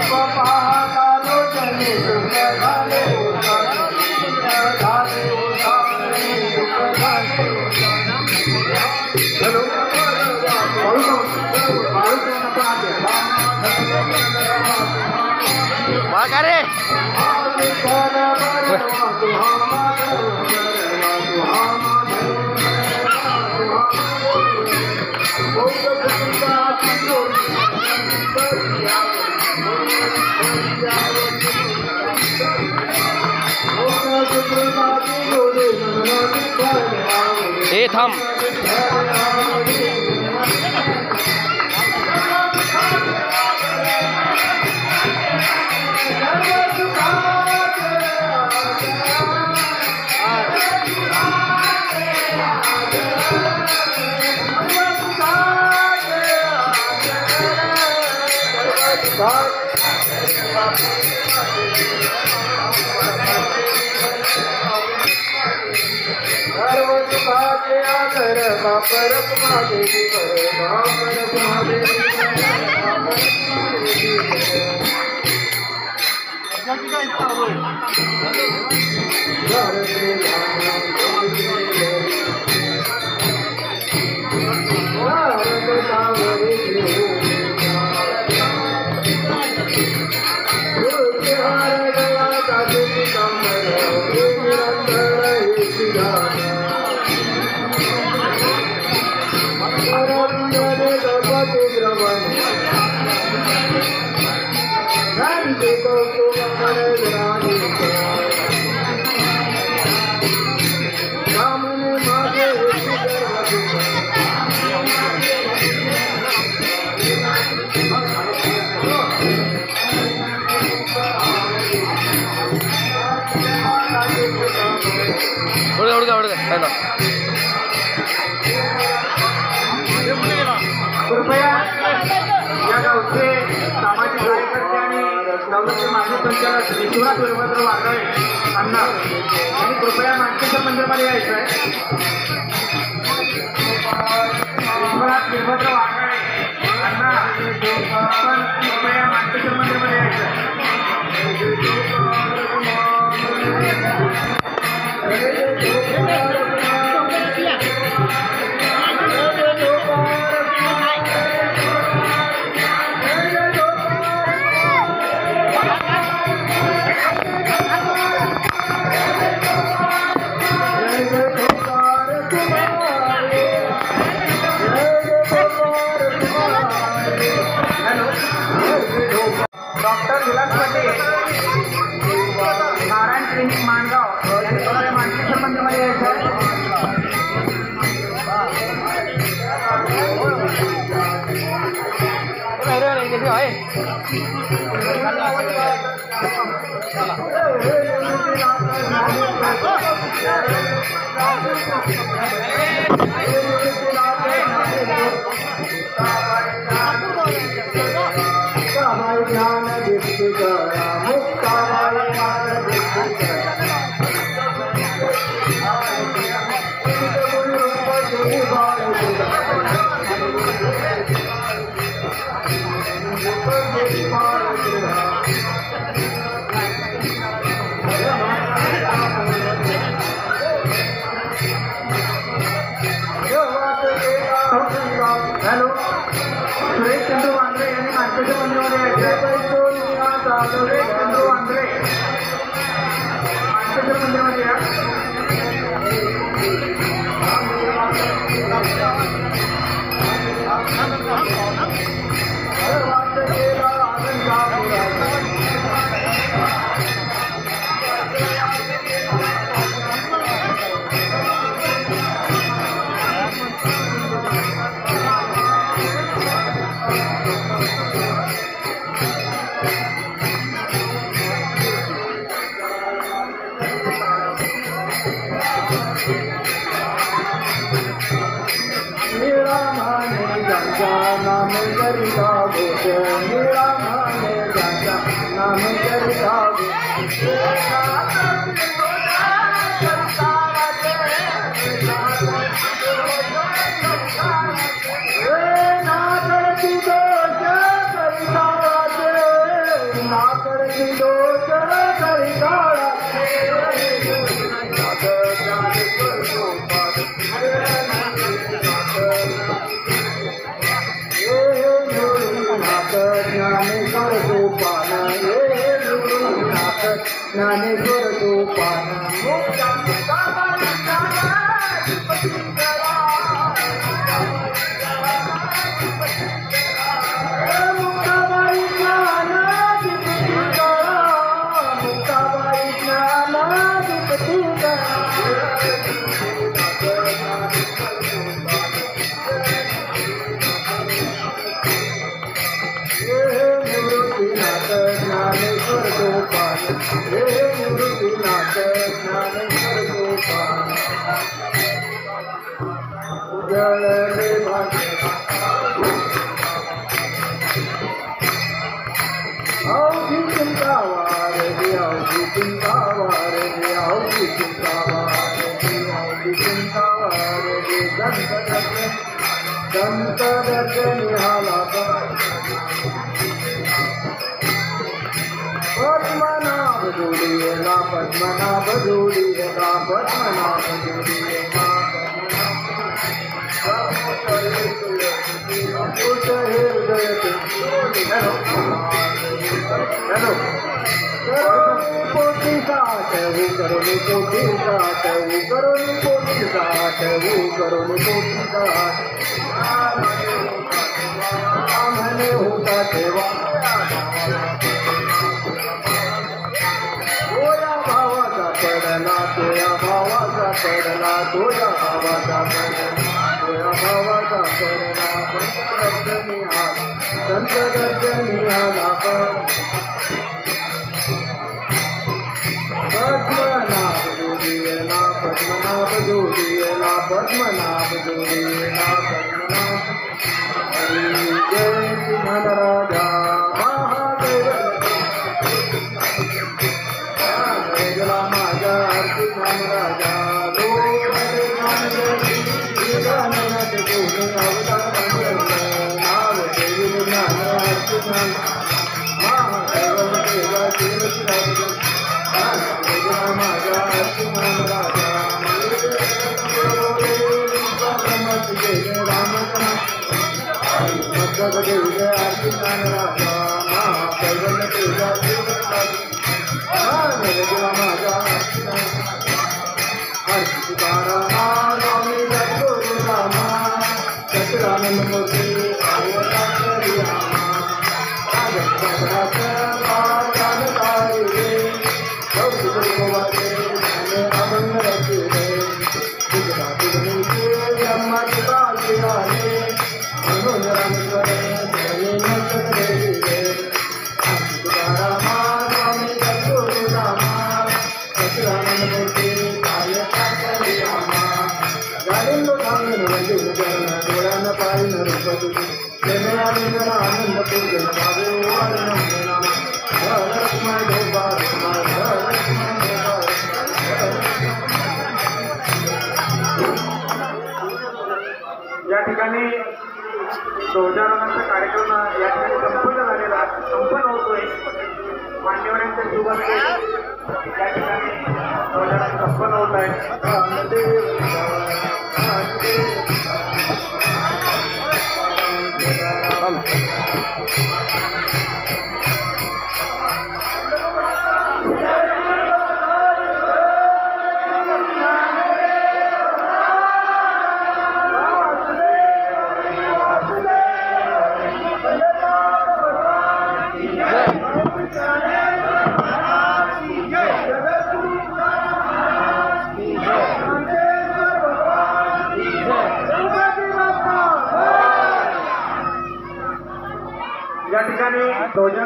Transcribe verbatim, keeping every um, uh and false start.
Makare. ए थांब. कृपया या गावचे सामाजिक कार्यकर्ते आणि गावचे माजी संचालक विश्वनाथ वीरभद्र वाघाळे अण्णा यांनी कृपया नाट्यसर मंदिरमध्ये यायचं आहे. विश्वनाथ वीरभद्र वाघाळे अण्णा आपण कृपया नाट्यसर मंदिरमध्ये यायचं आहे. डॉक्टर विलास पटेल नारायण क्लिनिक माणगाव यांच्याकडे मानसिक मंदिरमध्ये यायचं आहे. हॅलो सुरेश चंद्रू वांद्रे यांनी नाट्यसर मंदिरमध्ये यायचं. सुरेश चंद्रू वांद्रे नाट्यसर मंदिरमध्ये या. ज्ञानेश्वर सोपान हे निवृत्तीनाथ ज्ञानेश्वर सोपान ज्ञानेश्वर गोपाल हे निवृत्तीनाथ ज्ञानेश्वर गोपाल उजळले भाग्य अवघी चिंता वारली अवघी चिंता वारली अवघी चिंता वारली अवघी चिंता वारली दंत दर्शन दंत दर्शन निहाला पद्मनाभ जोड़िएगा पद्मनाभ जोड़िएगा पद्मनाभ जोड़िएगा कुछ हृदय हेलो कोटि साठ वो करो कोटि साठ वो करो कोटि साठ वो करो कोटि साठ मैंने होता सेवा पडला तोया भावाचा पडला तोया भावाचा पडला तोया भावाचा पडला दर्शनी आला संत दर्शनी आला पद्मनाभ जोडीला पद्मनाभ जोडीला पद्मनाभ जोडीला पद्मनाभ हरी जय सिंहराजा महादेव माझा आरती राजा या ठिकाणी ध्वजारोहणाचा कार्यक्रम या ठिकाणी संपन्न झालेला संपन्न होतोय. मान्यवरांच्या शुभ हस्ते या ठिकाणी ध्वजारोहण संपन्न होत आहे. या ठिकाणी ध्वजा